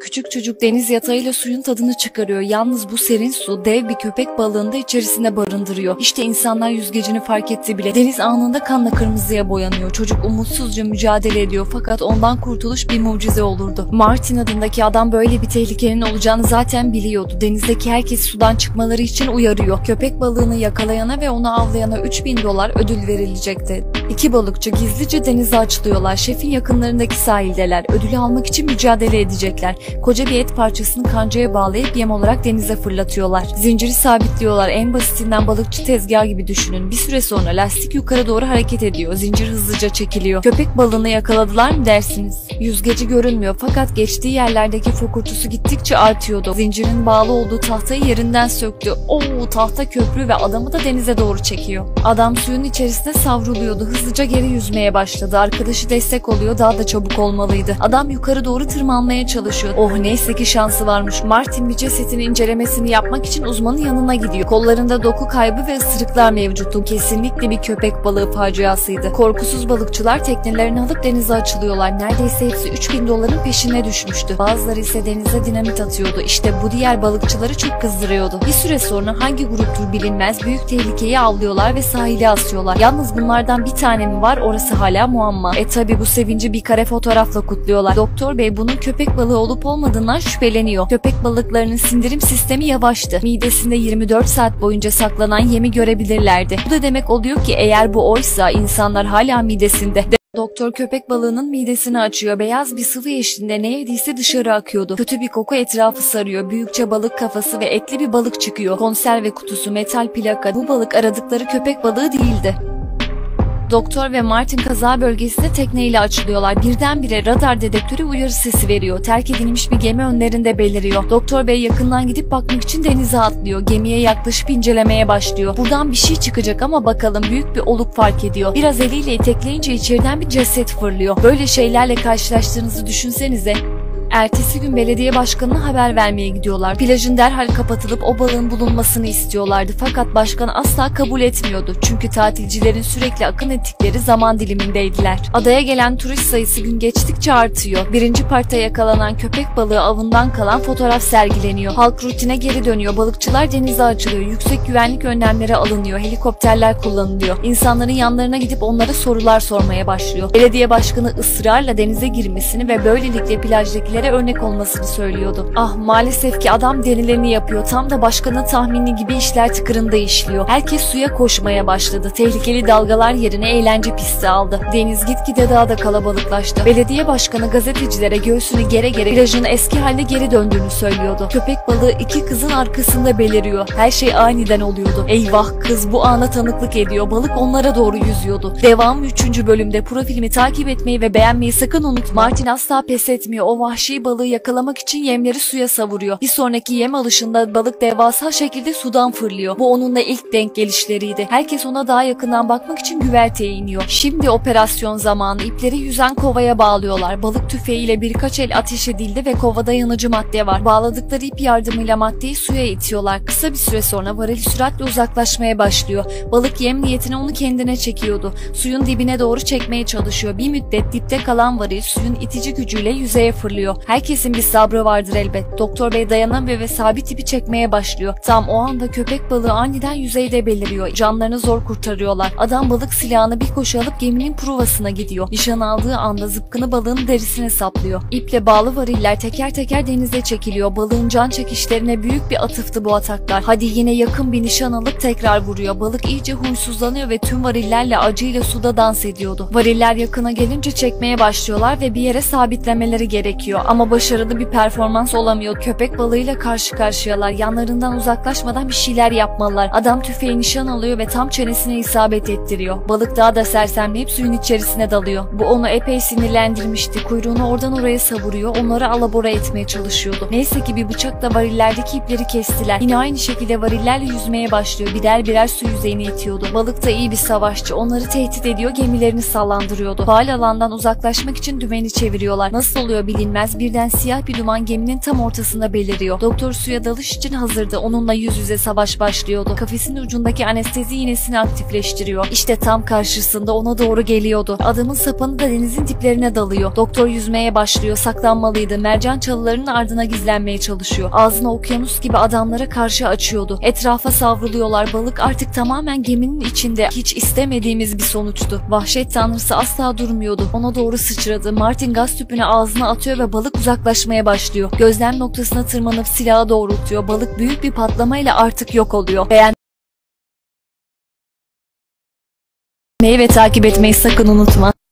Küçük çocuk deniz yatağıyla suyun tadını çıkarıyor. Yalnız bu serin su dev bir köpek balığını da içerisinde barındırıyor. İşte insanlar yüzgecini fark etti bile. Deniz anında kanla kırmızıya boyanıyor. Çocuk umutsuzca mücadele ediyor fakat ondan kurtuluş bir mucize olurdu. Martin adındaki adam böyle bir tehlikenin olacağını zaten biliyordu. Denizdeki herkes sudan çıkmaları için uyarıyor. Köpek balığını yakalayana ve onu avlayana $3000 ödül verilecekti. İki balıkçı gizlice denize açılıyorlar. Şefin yakınlarındaki sahildeler. Ödülü almak için mücadele edecekler. Koca bir et parçasını kancaya bağlayıp yem olarak denize fırlatıyorlar. Zinciri sabitliyorlar. En basitinden balıkçı tezgahı gibi düşünün. Bir süre sonra lastik yukarı doğru hareket ediyor. Zincir hızlıca çekiliyor. Köpek balığını yakaladılar mı dersiniz? Yüzgeci görünmüyor fakat geçtiği yerlerdeki fokurtusu gittikçe artıyordu. Zincirin bağlı olduğu tahtayı yerinden söktü. Tahta köprü ve adamı da denize doğru çekiyor. Adam suyun içerisinde savruluyordu. Hızlıca geri yüzmeye başladı. Arkadaşı destek oluyor. Daha da çabuk olmalıydı. Adam yukarı doğru tırmanmaya çalışıyor. Neyse ki şansı varmış. Martin bir cesetin incelemesini yapmak için uzmanın yanına gidiyor. Kollarında doku kaybı ve ısırıklar mevcuttu. Kesinlikle bir köpek balığı faciasıydı. Korkusuz balıkçılar teknelerini alıp denize açılıyorlar. Neredeyse hepsi $3000'ın peşine düşmüştü. Bazıları ise denize dinamit atıyordu. İşte bu diğer balıkçıları çok kızdırıyordu. Bir süre sonra hangi gruptur bilinmez büyük tehlikeyi avlıyorlar ve sahile asıyorlar. Yalnız bunlardan bir tane mi var, orası hala muamma. Tabi bu sevinci bir kare fotoğrafla kutluyorlar. Doktor bey bunun köpek balığı olup olmadığından şüpheleniyor. Köpek balıklarının sindirim sistemi yavaştı. Midesinde 24 saat boyunca saklanan yemi görebilirlerdi. Bu da demek oluyor ki eğer bu oysa insanlar hala midesinde. Doktor köpek balığının midesini açıyor. Beyaz bir sıvı eşliğinde ne yediyse dışarı akıyordu. Kötü bir koku etrafı sarıyor. Büyükçe balık kafası ve etli bir balık çıkıyor. Konserve kutusu, metal plaka. Bu balık aradıkları köpek balığı değildi. Doktor ve Martin kaza bölgesine tekneyle açılıyorlar. Birdenbire radar dedektörü uyarı sesi veriyor. Terk edilmiş bir gemi önlerinde beliriyor. Doktor bey yakından gidip bakmak için denize atlıyor. Gemiye yaklaşıp incelemeye başlıyor. Buradan bir şey çıkacak ama bakalım, büyük bir oluk fark ediyor. Biraz eliyle itekleyince içeriden bir ceset fırlıyor. Böyle şeylerle karşılaştığınızı düşünsenize. Ertesi gün belediye başkanına haber vermeye gidiyorlar. Plajın derhal kapatılıp o balığın bulunmasını istiyorlardı. Fakat başkan asla kabul etmiyordu. Çünkü tatilcilerin sürekli akın ettikleri zaman dilimindeydiler. Adaya gelen turist sayısı gün geçtikçe artıyor. Birinci parkta yakalanan köpek balığı avından kalan fotoğraf sergileniyor. Halk rutine geri dönüyor. Balıkçılar denize açılıyor. Yüksek güvenlik önlemleri alınıyor. Helikopterler kullanılıyor. İnsanların yanlarına gidip onlara sorular sormaya başlıyor. Belediye başkanı ısrarla denize girmesini ve böylelikle plajdakilere örnek olmasını söylüyordu. Maalesef ki adam denileni yapıyor. Tam da başkanın tahmini gibi işler tıkırında işliyor. Herkes suya koşmaya başladı. Tehlikeli dalgalar yerine eğlence pisti aldı. Deniz gitgide daha da kalabalıklaştı. Belediye başkanı gazetecilere göğsünü gere gere plajın eski haline geri döndüğünü söylüyordu. Köpek balığı iki kızın arkasında beliriyor. Her şey aniden oluyordu. Eyvah, kız bu ana tanıklık ediyor. Balık onlara doğru yüzüyordu. Devamı 3. bölümde. Profilimi takip etmeyi ve beğenmeyi sakın unutma. Martin asla pes etmiyor. O vahşi balığı yakalamak için yemleri suya savuruyor. Bir sonraki yem alışında balık devasa şekilde sudan fırlıyor. Bu onunla ilk denk gelişleriydi. Herkes ona daha yakından bakmak için güverteye iniyor. Şimdi operasyon zamanı. İpleri yüzen kovaya bağlıyorlar. Balık tüfeğiyle birkaç el ateş edildi ve kovada yanıcı madde var. Bağladıkları ip yardımıyla maddeyi suya itiyorlar. Kısa bir süre sonra varil süratle uzaklaşmaya başlıyor. Balık yem niyetine onu kendine çekiyordu. Suyun dibine doğru çekmeye çalışıyor. Bir müddet dipte kalan varil suyun itici gücüyle yüzeye fırlıyor. Herkesin bir sabrı vardır elbet. Doktor bey dayanamıyor ve sabit ipi çekmeye başlıyor. Tam o anda köpek balığı aniden yüzeyde beliriyor. Canlarını zor kurtarıyorlar. Adam balık silahını bir koşu alıp geminin pruvasına gidiyor. Nişan aldığı anda zıpkını balığın derisine saplıyor. İple bağlı variller teker teker denize çekiliyor. Balığın can çekişlerine büyük bir atıftı bu ataklar. Hadi yine yakın bir nişan alıp tekrar vuruyor. Balık iyice huysuzlanıyor ve tüm varillerle acıyla suda dans ediyordu. Variller yakına gelince çekmeye başlıyorlar ve bir yere sabitlemeleri gerekiyor. Ama başarılı bir performans olamıyor. Köpek balığıyla karşı karşıyalar. Yanlarından uzaklaşmadan bir şeyler yapmalılar. Adam tüfeği nişan alıyor ve tam çenesine isabet ettiriyor. Balık daha da sersemleyip suyun içerisine dalıyor. Bu onu epey sinirlendirmişti. Kuyruğunu oradan oraya savuruyor. Onları alabora etmeye çalışıyordu. Neyse ki bir bıçakla varillerdeki ipleri kestiler. Yine aynı şekilde varillerle yüzmeye başlıyor. Birer birer su yüzeyine itiyordu. Balık da iyi bir savaşçı. Onları tehdit ediyor, gemilerini sallandırıyordu. Faal alandan uzaklaşmak için dümeni çeviriyorlar. Nasıl oluyor bilinmez. görünmez birden siyah bir duman geminin tam ortasında beliriyor. Doktor suya dalış için hazırdı. Onunla yüz yüze savaş başlıyordu. Kafesin ucundaki anestezi iğnesini aktifleştiriyor. İşte tam karşısında ona doğru geliyordu. Adamın sapanı da denizin diplerine dalıyor. Doktor yüzmeye başlıyor. Saklanmalıydı. Mercan çalılarının ardına gizlenmeye çalışıyor. Ağzını okyanus gibi adamlara karşı açıyordu. Etrafa savruluyorlar. Balık artık tamamen geminin içinde. Hiç istemediğimiz bir sonuçtu. Vahşet tanrısı asla durmuyordu. Ona doğru sıçradı. Martin gaz tüpünü ağzına atıyor ve balık uzaklaşmaya başlıyor. Gözlem noktasına tırmanıp silahı doğrultuyor. Balık büyük bir patlamayla artık yok oluyor. Beğenmeyi ve takip etmeyi sakın unutma.